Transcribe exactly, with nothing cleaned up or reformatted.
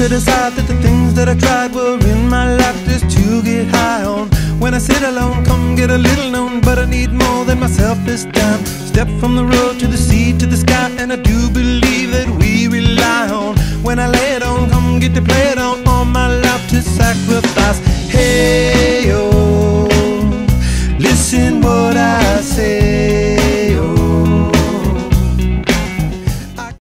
to decide that the things that I tried were in my life just to get high on. When I sit alone, come get a little known, but I need more than myself this time. Step from the road to the sea to the sky, and I do believe that we rely on. When I lay it on, come get to play it on, all my life to sacrifice.